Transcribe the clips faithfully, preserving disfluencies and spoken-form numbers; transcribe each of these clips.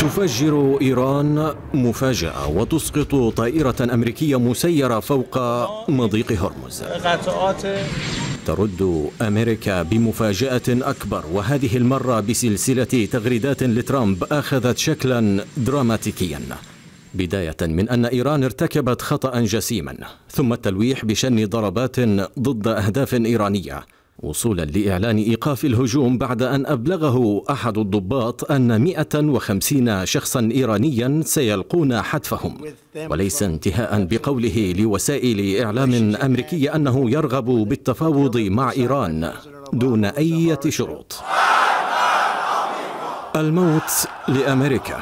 تفجر إيران مفاجأة وتسقط طائرة أمريكية مسيرة فوق مضيق هرمز. ترد أمريكا بمفاجأة أكبر، وهذه المرة بسلسلة تغريدات لترامب أخذت شكلا دراماتيكيا، بداية من أن إيران ارتكبت خطأ جسيما، ثم التلويح بشن ضربات ضد أهداف إيرانية، وصولا لإعلان إيقاف الهجوم بعد أن أبلغه أحد الضباط أن مئة وخمسين شخصا إيرانيا سيلقون حتفهم، وليس انتهاء بقوله لوسائل إعلام أمريكية أنه يرغب بالتفاوض مع إيران دون أي شروط. الموت لأمريكا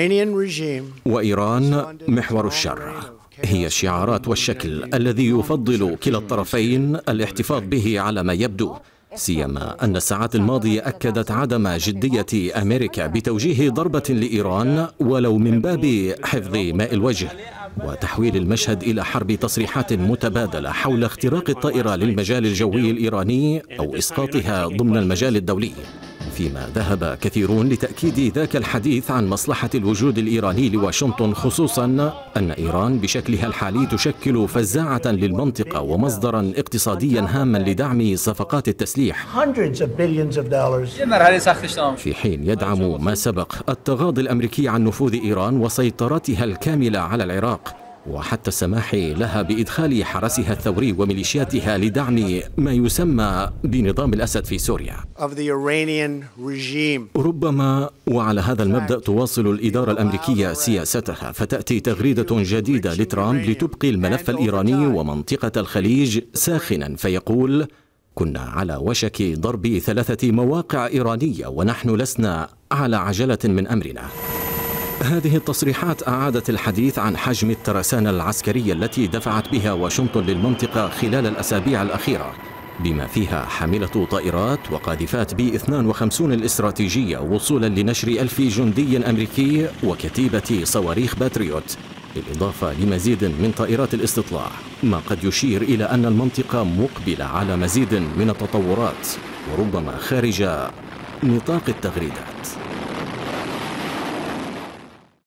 وإيران محور الشر هي الشعارات والشكل الذي يفضل كلا الطرفين الاحتفاظ به على ما يبدو، سيما أن الساعات الماضية أكدت عدم جدية أمريكا بتوجيه ضربة لإيران ولو من باب حفظ ماء الوجه وتحويل المشهد إلى حرب تصريحات متبادلة حول اختراق الطائرة للمجال الجوي الإيراني أو إسقاطها ضمن المجال الدولي، فيما ذهب كثيرون لتأكيد ذاك الحديث عن مصلحة الوجود الإيراني لواشنطن، خصوصا أن إيران بشكلها الحالي تشكل فزاعة للمنطقة ومصدرا اقتصاديا هاما لدعم صفقات التسليح، في حين يدعم ما سبق التغاضي الأمريكي عن نفوذ إيران وسيطرتها الكاملة على العراق، وحتى السماح لها بإدخال حرسها الثوري وميليشياتها لدعم ما يسمى بنظام الأسد في سوريا. ربما وعلى هذا المبدأ تواصل الإدارة الأمريكية سياستها، فتأتي تغريدة جديدة لترامب لتبقي الملف الإيراني ومنطقة الخليج ساخنا، فيقول: كنا على وشك ضرب ثلاثة مواقع إيرانية ونحن لسنا على عجلة من أمرنا. هذه التصريحات أعادت الحديث عن حجم الترسانة العسكرية التي دفعت بها واشنطن للمنطقة خلال الأسابيع الأخيرة، بما فيها حاملة طائرات وقاذفات بي اثنين وخمسين الاستراتيجية، وصولا لنشر ألف جندي أمريكي وكتيبة صواريخ باتريوت، بالإضافة لمزيد من طائرات الاستطلاع، ما قد يشير إلى أن المنطقة مقبلة على مزيد من التطورات وربما خارج نطاق التغريدات.